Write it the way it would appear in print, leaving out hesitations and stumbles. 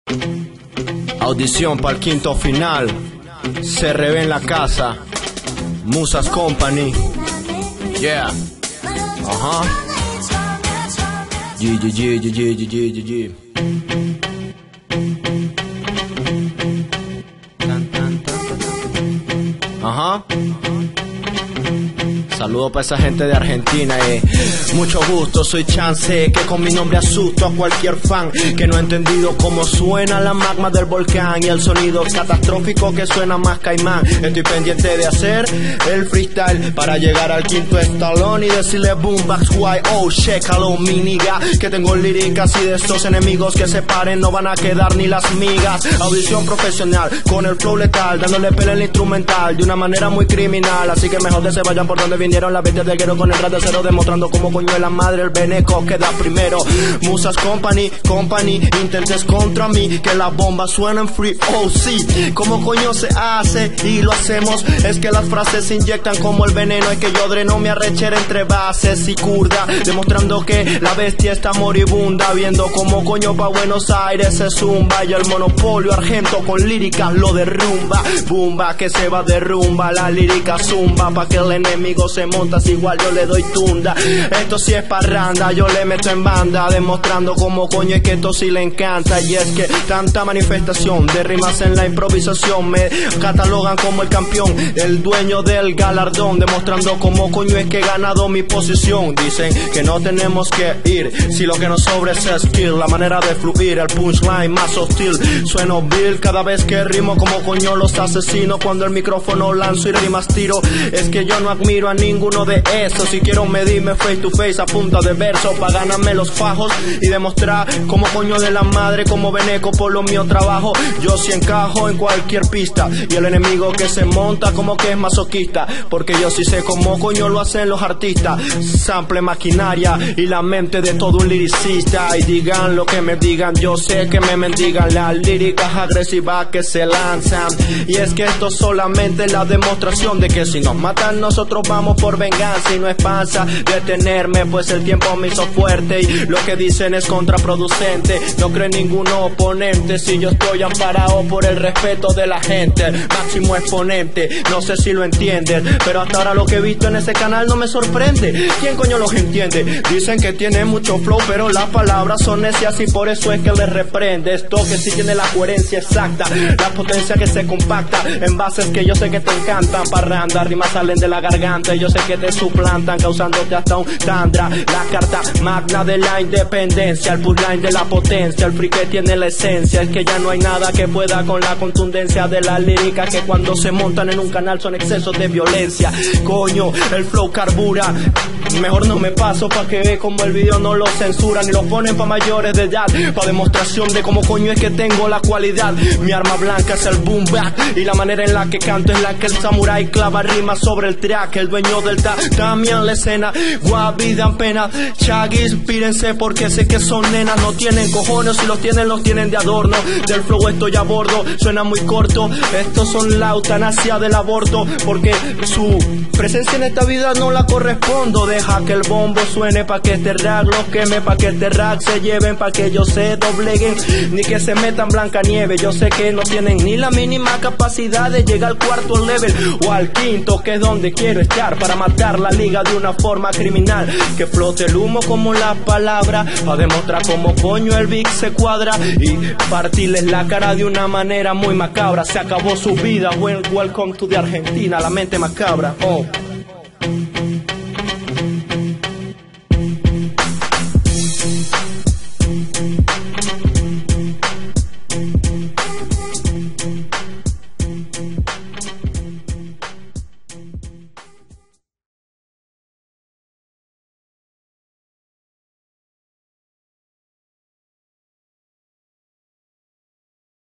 Audición para el quinto final. CRB en la casa. Musas Company. Yeah. Ajá. GG. Ajá. Saludos para esa gente de Argentina, Mucho gusto, soy Chance, que con mi nombre asusto a cualquier fan que no ha entendido cómo suena la magma del volcán y el sonido catastrófico que suena más Caimán. Estoy pendiente de hacer el freestyle para llegar al quinto estalón y decirle boom, backs, why, oh, chécalo, mi nigga, que tengo líricas y de estos enemigos que se paren no van a quedar ni las migas. Audición profesional, con el flow letal, dándole pelea al instrumental de una manera muy criminal, así que mejor que se vayan por donde vinieron las bestias de guero con el rap de cero, demostrando cómo coño es la madre el veneco queda primero. Musas Company, intentes contra mí, que las bombas suenan free, oh sí. Cómo coño se hace y lo hacemos, es que las frases se inyectan como el veneno, es que yo dreno mi arrechera entre bases y curda, demostrando que la bestia está moribunda, viendo cómo coño pa' Buenos Aires se zumba y el monopolio argento con líricas lo derrumba. Bumba que se va derrumba, la lírica zumba pa' que el enemigo se montas, igual yo le doy tunda. Esto sí es parranda, yo le meto en banda, demostrando como coño es que esto sí le encanta. Y es que tanta manifestación de rimas en la improvisación me catalogan como el campeón, el dueño del galardón, demostrando como coño es que he ganado mi posición. Dicen que no tenemos que ir si lo que nos sobra es skill, la manera de fluir, el punchline más hostil. Sueno vil cada vez que rimo como coño los asesinos, cuando el micrófono lanzo y rimas tiro. Es que yo no admiro a ninguno de esos, si quiero medirme face to face a punta de verso pa' ganarme los fajos y demostrar como coño de la madre, como veneco por lo mío trabajo. Yo sí encajo en cualquier pista y el enemigo que se monta como que es masoquista, porque yo sí sé cómo coño lo hacen los artistas. Sample, maquinaria y la mente de todo un liricista, y digan lo que me digan, yo sé que me mendigan las líricas agresivas que se lanzan. Y es que esto solamente es la demostración de que si nos matan nosotros vamos por venganza, y no es panza detenerme, pues el tiempo me hizo fuerte y lo que dicen es contraproducente. No creo en ningún oponente si yo estoy amparado por el respeto de la gente, máximo exponente. No sé si lo entienden, pero hasta ahora lo que he visto en ese canal no me sorprende. ¿Quién coño los entiende? Dicen que tiene mucho flow, pero las palabras son necias y por eso es que les reprende. Esto que sí tiene la coherencia exacta, la potencia que se compacta en bases que yo sé que te encantan. Parranda, rimas salen de la garganta y yo sé que te suplantan, causándote hasta un tandra. La carta magna de la independencia, el punchline de la potencia, el free que tiene la esencia. Es que ya no hay nada que pueda con la contundencia de la lírica, que cuando se montan en un canal son excesos de violencia. Coño, el flow carbura, mejor no me paso pa' que ve como el video no lo censuran y lo ponen pa' mayores de edad, pa' demostración de cómo coño es que tengo la cualidad. Mi arma blanca es el boom back y la manera en la que canto es la que el samurái clava rimas sobre el track. El dueño del también la escena, Guavi dan pena, Chaggy, inspírense porque sé que son nenas, no tienen cojones, si los tienen de adorno. Del flow estoy a bordo, suena muy corto, estos son la eutanasia del aborto, porque su presencia en esta vida no la correspondo. Deja que el bombo suene pa' que este rap los queme, pa' que este rap se lleven, pa' que ellos se dobleguen, ni que se metan Blancanieve. Yo sé que no tienen ni la mínima capacidad de llegar al cuarto level o al quinto, que es donde quiero estar, para matar la liga de una forma criminal, que flote el humo como la palabra, pa' demostrar cómo coño el beat se cuadra y partirles la cara de una manera muy macabra. Se acabó su vida, welcome to the Argentina, la mente macabra, oh.